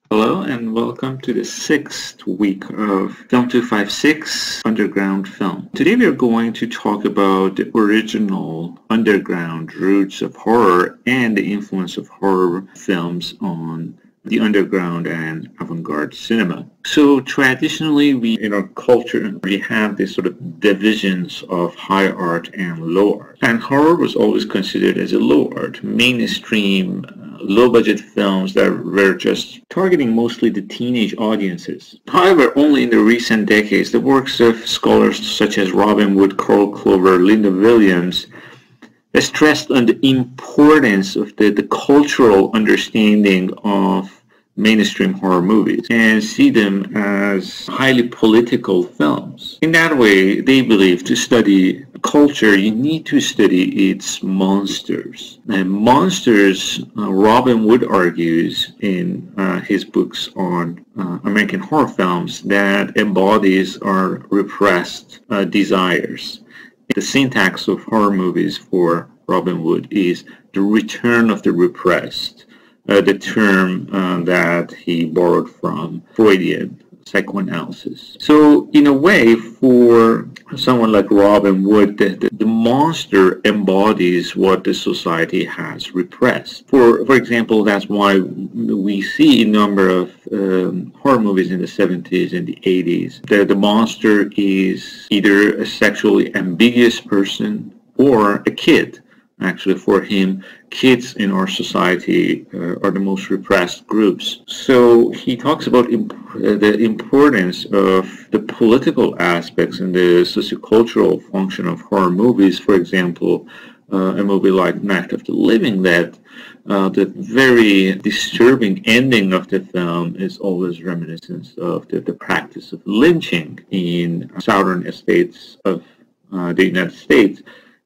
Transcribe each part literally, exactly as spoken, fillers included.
Hello and welcome to the sixth week of Film two fifty-six Underground Film. Today we are going to talk about the original underground roots of horror and the influence of horror films on the underground and avant-garde cinema. So traditionally we in our culture we have these sort of divisions of high art and low art. And horror was always considered as a low art, mainstream low-budget films that were just targeting mostly the teenage audiences. However, only in the recent decades, the works of scholars such as Robin Wood, Carl Clover, Linda Williams stressed on the importance of the, the cultural understanding of mainstream horror movies and see them as highly political films. In that way, they believe to study culture, you need to study its monsters. And monsters, uh, Robin Wood argues in uh, his books on uh, American horror films, that embodies our repressed uh, desires. The syntax of horror movies for Robin Wood is the return of the repressed. Uh, the term uh, that he borrowed from Freudian psychoanalysis. So in a way, for someone like Robin Wood, the, the, the monster embodies what the society has repressed. For for example, that's why we see a number of um, horror movies in the seventies and the eighties. The, the monster is either a sexually ambiguous person or a kid. Actually, for him, kids in our society uh, are the most repressed groups. So he talks about imp- uh, the importance of the political aspects and the sociocultural function of horror movies. For example, uh, a movie like Night of the Living Dead, uh, the very disturbing ending of the film is always reminiscent of the, the practice of lynching in southern states of uh, the United States.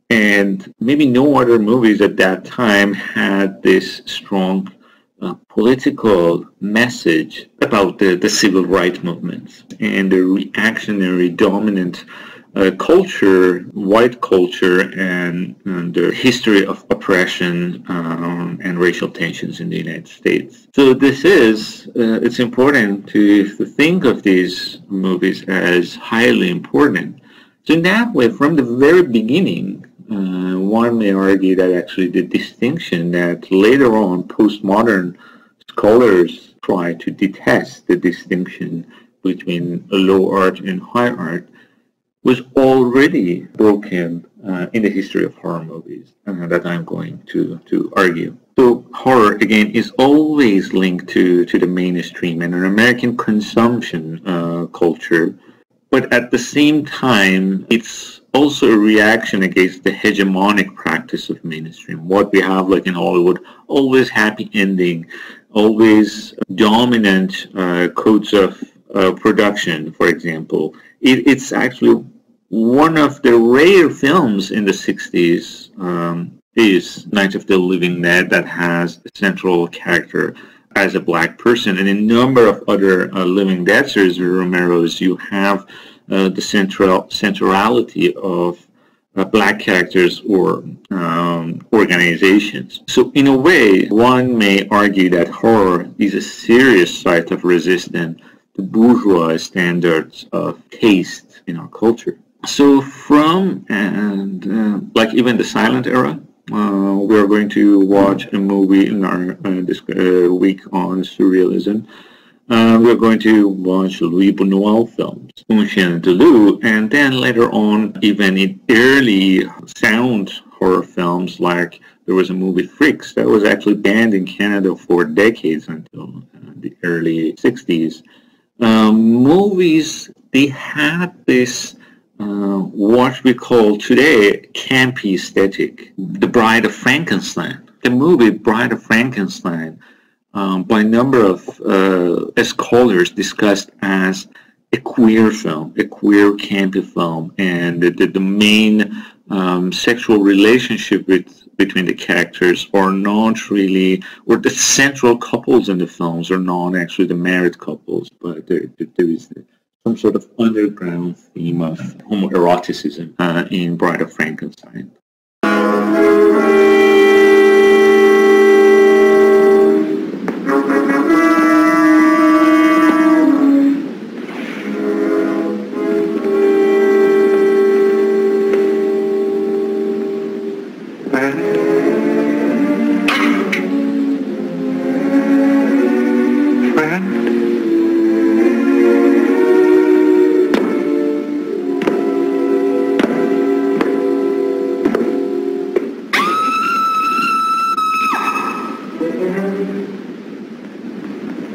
And maybe no other movies at that time had this strong uh, political message about the, the civil rights movements and the reactionary dominant uh, culture, white culture, and, and the history of oppression um, and racial tensions in the United States. So this is, uh, it's important to, to think of these movies as highly important. So in that way, from the very beginning, Uh, one may argue that actually the distinction that later on postmodern scholars try to detest the distinction between low art and high art was already broken uh, in the history of horror movies uh, that I'm going to, to argue. So horror, again, is always linked to, to the mainstream and an American consumption uh, culture, but at the same time, it's also a reaction against the hegemonic practice of mainstream. What we have, like in Hollywood, always happy ending, always dominant uh, codes of uh, production, for example. It, it's actually one of the rare films in the sixties um, is Night of the Living Dead that has a central character as a black person. And a number of other uh, Living Dead series, Romero's, you have Uh, the central centrality of uh, black characters or um, organizations. So in a way, one may argue that horror is a serious site of resistance to bourgeois standards of taste in our culture. So from, and uh, like even the silent era, uh, we're going to watch a movie in our uh, this uh, week on surrealism. Uh, we're going to watch Louis Buñuel films, Un Chien de Loup, and then later on, even in early sound horror films, like there was a movie Freaks that was actually banned in Canada for decades until uh, the early sixties. Um, movies, they had this uh, what we call today campy aesthetic. The Bride of Frankenstein. The movie Bride of Frankenstein, Um, by a number of uh, scholars discussed as a queer film, a queer campy film, and the, the, the main um, sexual relationship with, between the characters are not really, or the central couples in the films are not actually the married couples, but there, there is some sort of underground theme of homoeroticism uh, in Bride of Frankenstein.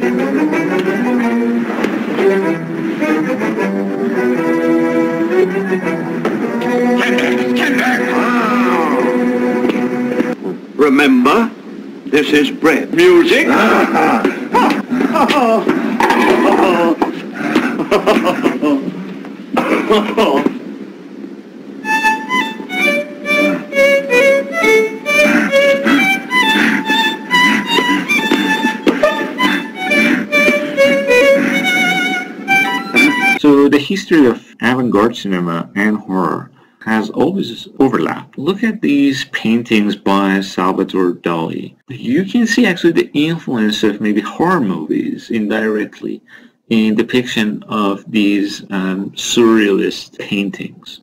Remember, this is bread. Music. So the history of avant-garde cinema and horror has always overlapped. Look at these paintings by Salvador Dali. You can see actually the influence of maybe horror movies indirectly in depiction of these um, surrealist paintings.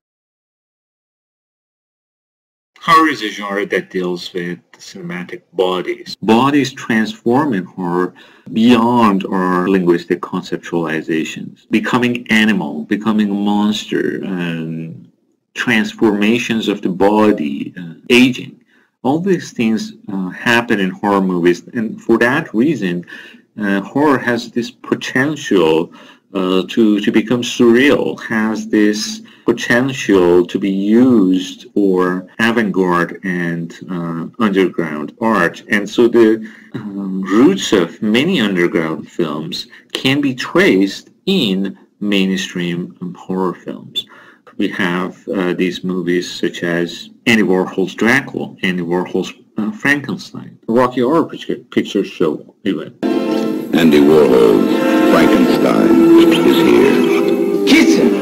Horror is a genre that deals with cinematic bodies. Bodies transform in horror beyond our linguistic conceptualizations, becoming animal, becoming a monster, and transformations of the body, uh, aging. All these things uh, happen in horror movies, and for that reason, uh, horror has this potential uh, to, to become surreal, has this potential to be used for avant-garde and uh, underground art. And so the um, roots of many underground films can be traced in mainstream um, horror films. We have uh, these movies such as Andy Warhol's Dracula, Andy Warhol's uh, Frankenstein, Rocky Horror Picture, Picture Show even. Andy Warhol's Frankenstein is here. Kiss him!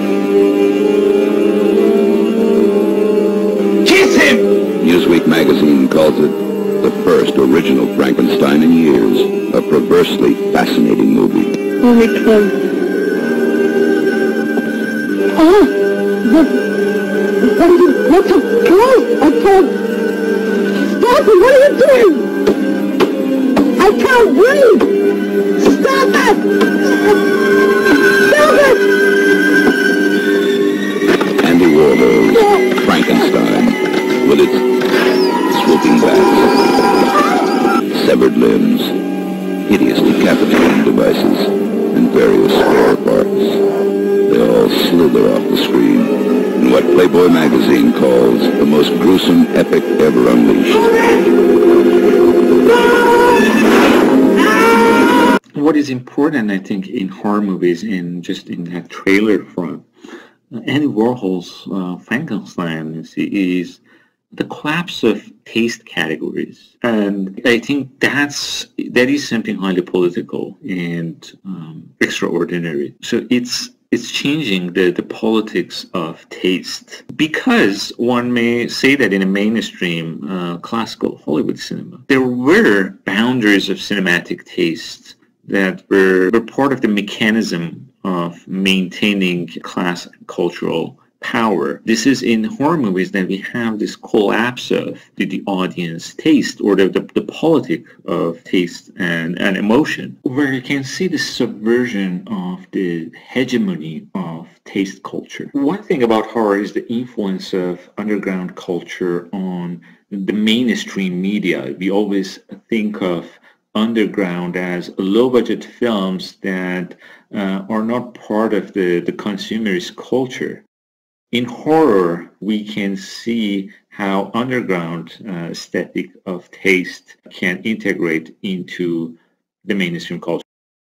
Kiss him! Newsweek magazine calls it the first original Frankenstein in years. A perversely fascinating movie. Oh, it was... Oh! What, what are you, what's up, Christ? I can't, stop it, what are you doing? I can't breathe! Stop it! Stop it! Andy Warhol's Frankenstein, with its swooping back, severed limbs, hideous decapitating devices, and various spare parts. They all slither off the screen in what Playboy magazine calls the most gruesome epic ever unleashed. What is important, I think, in horror movies, in just in that trailer front, uh, Andy Warhol's uh, Frankenstein, you see, is the collapse of taste categories, and I think that's that is something highly political and um, extraordinary. So it's It's changing the, the politics of taste, because one may say that in a mainstream uh, classical Hollywood cinema, there were boundaries of cinematic taste that were, were part of the mechanism of maintaining class and cultural power. This is in horror movies that we have this collapse of the, the audience taste, or the, the, the politic of taste and, and emotion, where you can see the subversion of the hegemony of taste culture. One thing about horror is the influence of underground culture on the mainstream media. We always think of underground as low-budget films that uh, are not part of the, the consumerist culture. In horror, we can see how underground uh, aesthetic of taste can integrate into the mainstream culture.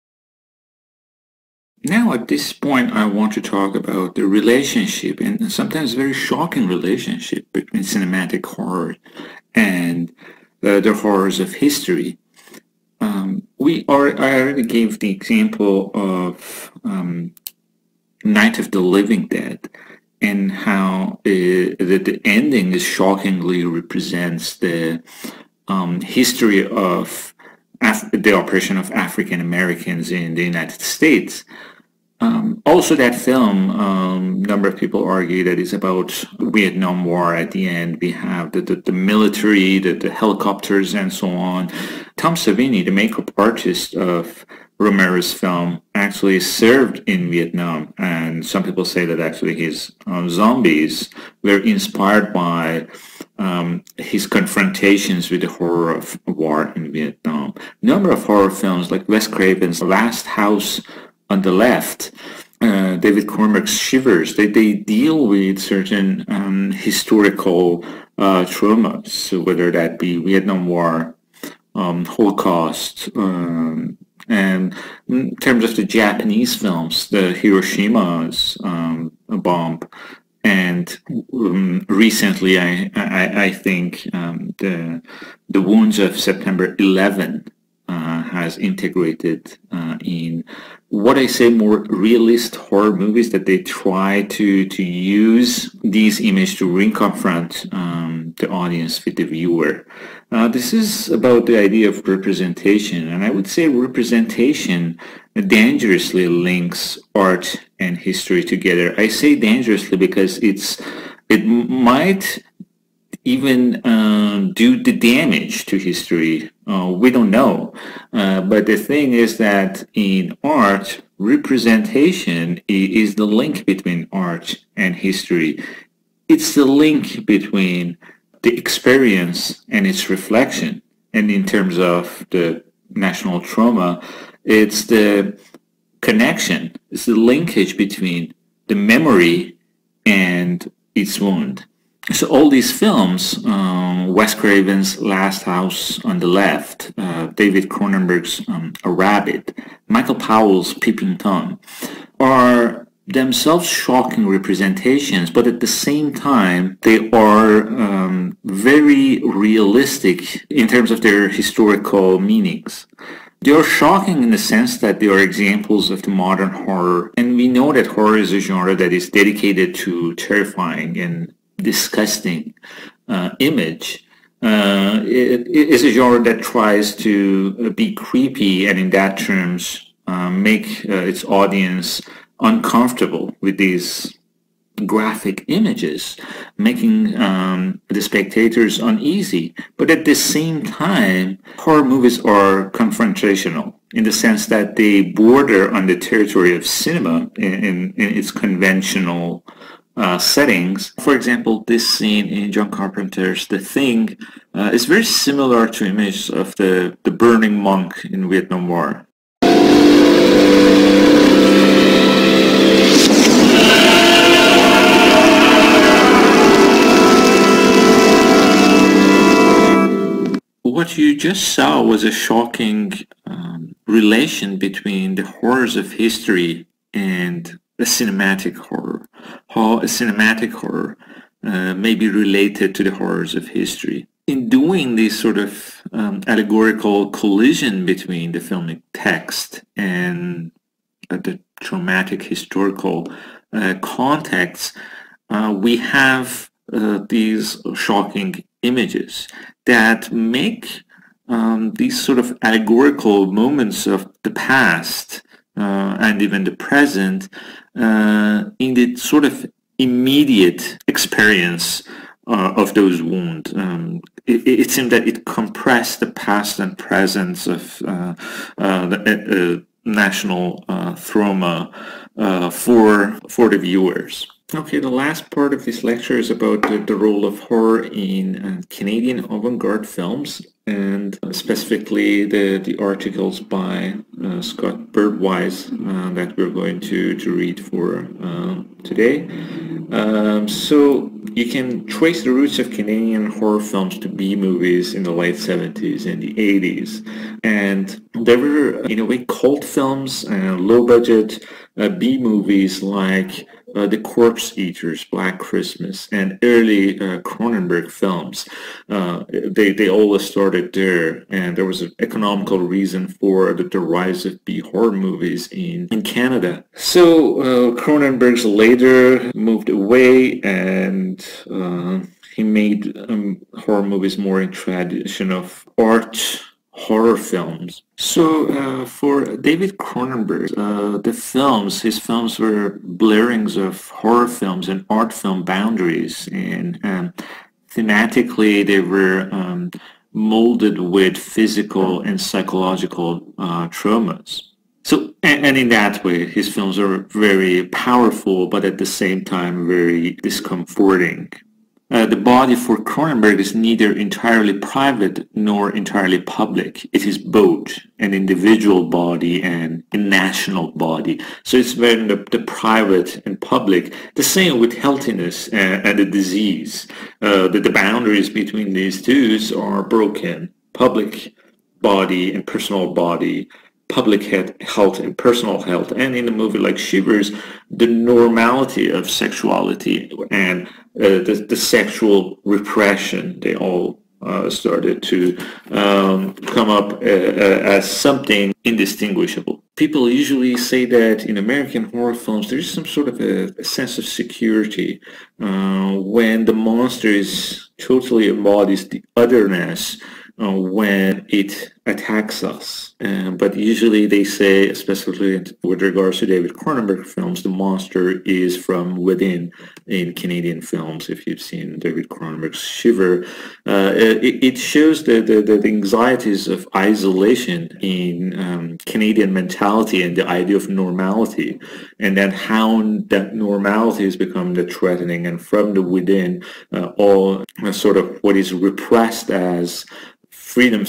Now, at this point, I want to talk about the relationship, and sometimes very shocking relationship, between cinematic horror and uh, the horrors of history. Um, we are, I already gave the example of um, Night of the Living Dead, and how uh, the, the ending is shockingly represents the um, history of Af the oppression of African Americans in the United States. Um, also, that film, a um, number of people argue that it's about Vietnam War. At the end, we have the, the, the military, the, the helicopters, and so on. Tom Savini, the makeup artist of Romero's film, actually served in Vietnam, and some people say that actually his uh, zombies were inspired by um, his confrontations with the horror of war in Vietnam. A number of horror films like Wes Craven's Last House on the Left, uh, David Cronenberg's Shivers, they, they deal with certain um, historical uh, traumas, so whether that be Vietnam War, um, Holocaust, um, and in terms of the Japanese films, the Hiroshima's um, bomb, and um, recently, I I, I think um, the the wounds of September eleventh uh, has integrated uh, in what I say more realist horror movies, that they try to to use these images to reconfront um, the audience with the viewer. Uh, this is about the idea of representation, and I would say representation dangerously links art and history together. I say dangerously because it's it might even uh, do the damage to history. Uh, we don't know, uh, but the thing is that in art, representation is the link between art and history. It's the link between the experience and its reflection. And in terms of the national trauma, it's the connection, it's the linkage between the memory and its wound. So all these films, um, Wes Craven's Last House on the Left, uh, David Cronenberg's um, A Rabbit, Michael Powell's Peeping Tom, are themselves shocking representations, but at the same time they are um, very realistic in terms of their historical meanings. They are shocking in the sense that they are examples of the modern horror, and we know that horror is a genre that is dedicated to terrifying and disgusting uh, image. Uh, it, it is a genre that tries to be creepy and in that terms uh, make uh, its audience uncomfortable with these graphic images, making um, the spectators uneasy. But at the same time, horror movies are confrontational in the sense that they border on the territory of cinema in, in, in its conventional uh, settings. For example, this scene in John Carpenter's The Thing uh, is very similar to images of the, the burning monk in Vietnam War. What you just saw was a shocking um, relation between the horrors of history and a cinematic horror. How a cinematic horror uh, may be related to the horrors of history. In doing this sort of um, allegorical collision between the filmic text and uh, the traumatic historical uh, context, uh, we have uh, these shocking images that make um, these sort of allegorical moments of the past uh, and even the present uh, in the sort of immediate experience uh, of those wounds. Um, it, it seemed that it compressed the past and presence of uh, uh, the uh, national uh, trauma uh, for for the viewers. Okay, the last part of this lecture is about the, the role of horror in uh, Canadian avant-garde films, and uh, specifically the, the articles by uh, Scott Birdwise uh, that we're going to, to read for uh, today. Um, so you can trace the roots of Canadian horror films to B-movies in the late seventies and the eighties. And there were, in a way, cult films and low-budget uh, B-movies like Uh, The Corpse Eaters, Black Christmas, and early uh, Cronenberg films. Uh, they, they all started there, and there was an economical reason for the, the rise of B-horror movies in, in Canada. So uh, Cronenberg's later moved away, and uh, he made um, horror movies more in tradition of art horror films. So uh, for David Cronenberg, uh, the films, his films were blurrings of horror films and art film boundaries, and um, thematically they were um, molded with physical and psychological uh, traumas. So, and, and in that way, his films are very powerful, but at the same time very discomforting. Uh, the body for Cronenberg is neither entirely private nor entirely public. It is both an individual body and a national body. So it's very the, the private and public. The same with healthiness and, and the disease. Uh, that the boundaries between these two are broken. Public body and personal body, public health and personal health. And in a movie like Shivers, the normality of sexuality and uh, the, the sexual repression, they all uh, started to um, come up uh, uh, as something indistinguishable. People usually say that in American horror films there is some sort of a, a sense of security uh, when the monster is totally embodies the otherness uh, when it attacks us. Um, but usually they say, especially with regards to David Cronenberg films, the monster is from within. In Canadian films, if you've seen David Cronenberg's Shiver, uh, it, it shows the, the, the anxieties of isolation in um, Canadian mentality and the idea of normality, and then how that normality has become the threatening, and from the within, uh, all uh, sort of what is repressed as freedom of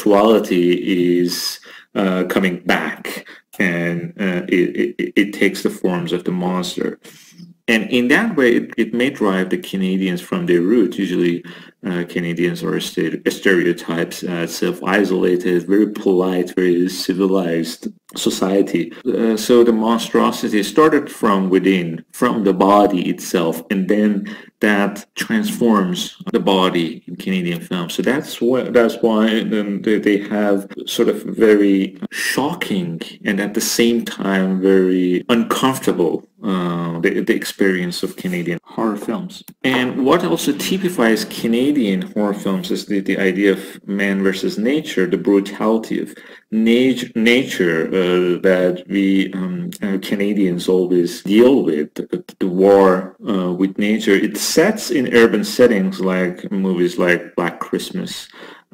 sexuality is uh, coming back, and uh, it, it, it takes the forms of the monster. And in that way, it, it may drive the Canadians from their roots. Usually, uh, Canadians are stereotypes, uh, self-isolated, very polite, very civilized society. Uh, so the monstrosity started from within, from the body itself, and then that transforms the body in Canadian film. So that's why that's why um, they, they have sort of very shocking and at the same time very uncomfortable uh, the, the experience of Canadian horror films. And what also typifies Canadian horror films is the, the idea of man versus nature, the brutality of nature, nature uh, that we um, uh, Canadians always deal with, the, the war uh, with nature. It sets in urban settings like movies like Black Christmas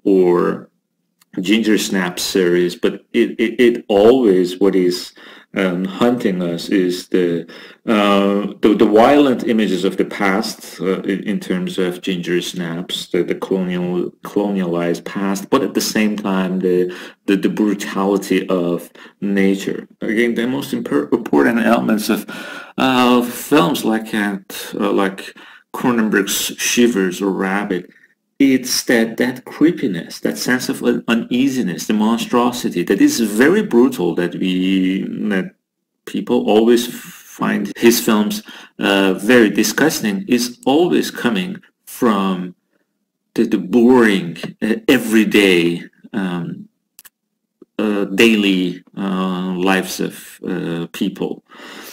or Ginger Snap series, but it, it, it always, what is um, hunting us is the, uh, the the violent images of the past uh, in, in terms of Ginger Snaps, the, the colonial colonialized past, but at the same time the the, the brutality of nature. Again, the most important elements of uh, films like uh, like Cronenberg's Shivers or Rabbit. It's that, that creepiness, that sense of uneasiness, the monstrosity that is very brutal, that we, that people always find his films uh, very disgusting, is always coming from the, the boring, uh, everyday, um, uh, daily uh, lives of uh, people.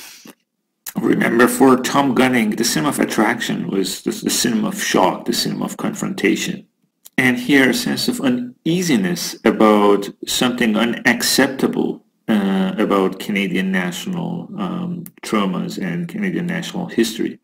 Remember, for Tom Gunning, the cinema of attraction was the, the cinema of shock, the cinema of confrontation. And here, a sense of uneasiness about something unacceptable uh, about Canadian national um, traumas and Canadian national history.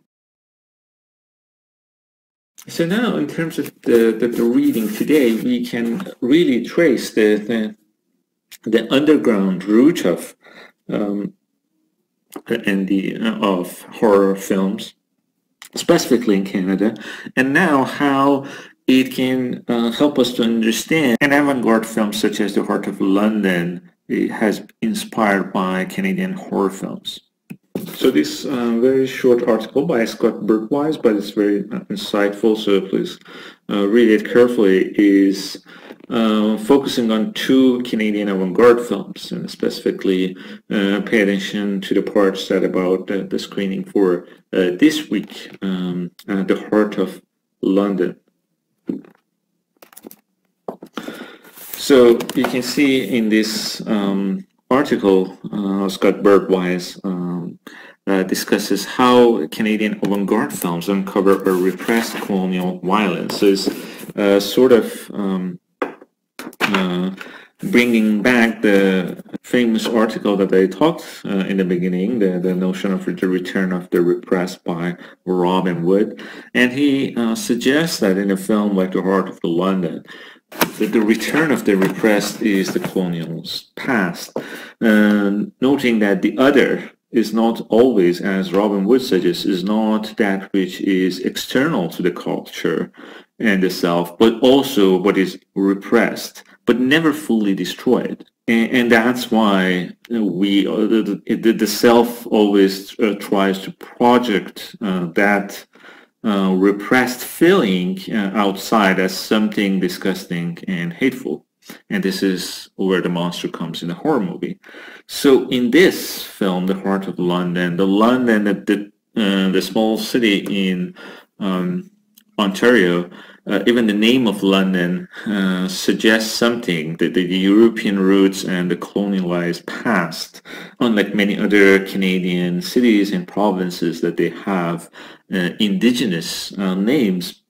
So now, in terms of the, the, the reading today, we can really trace the, the, the underground root of um, and the uh, of horror films, specifically in Canada, and now how it can uh, help us to understand an avant-garde film such as The Heart of London. It has inspired by Canadian horror films. So this uh, very short article by Scott Bertwise, but it's very uh, insightful, so please uh, read it carefully, is Uh, focusing on two Canadian avant-garde films, and specifically uh, pay attention to the parts that about uh, the screening for uh, this week, um, uh, The Heart of London. So you can see in this um, article, uh, Scott Bertwise um, uh, discusses how Canadian avant-garde films uncover a repressed colonial violence. So it's uh, sort of um, Uh, bringing back the famous article that I talked uh, in the beginning, the, the notion of the return of the repressed by Robin Wood. And he uh, suggests that in a film like The Heart of the London, that the return of the repressed is the colonial past, uh, noting that the other is not always, as Robin Wood suggests, is not that which is external to the culture and the self, but also what is repressed, but never fully destroyed. And, and that's why we, uh, the, the, the self always uh, tries to project uh, that uh, repressed feeling uh, outside as something disgusting and hateful. And this is where the monster comes in a horror movie. So in this film, The Heart of London, the London, the, uh, the small city in um, Ontario, uh, even the name of London uh, suggests something, that the European roots and the colonialized past, unlike many other Canadian cities and provinces that they have uh, indigenous uh, names.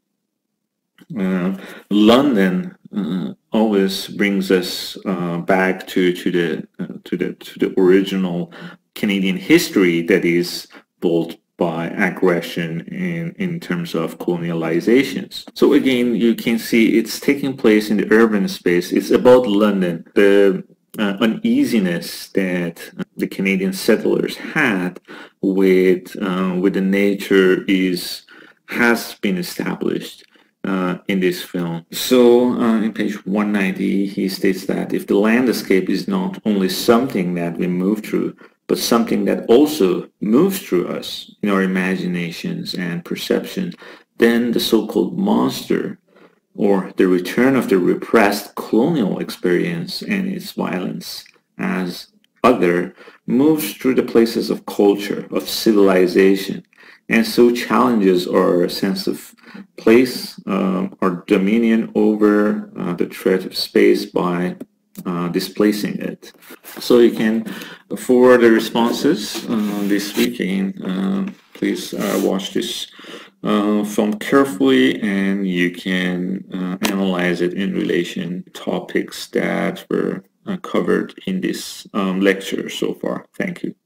Uh, London uh, always brings us uh, back to to the uh, to the to the original Canadian history that is built by aggression in in terms of colonializations. So again, you can see it's taking place in the urban space. It's about London, the uh, uneasiness that the Canadian settlers had with uh, with the nature is has been established Uh, in this film. So uh, in page one ninety, he states that if the landscape is not only something that we move through, but something that also moves through us in our imaginations and perception, then the so-called monster, or the return of the repressed colonial experience and its violence as other, moves through the places of culture, of civilization, and so challenges our sense of place, uh, our dominion over uh, the threat of space by uh, displacing it. So you can, for the responses uh, this week, again, uh, please uh, watch this uh, film carefully, and you can uh, analyze it in relation to topics that were uh, covered in this um, lecture so far. Thank you.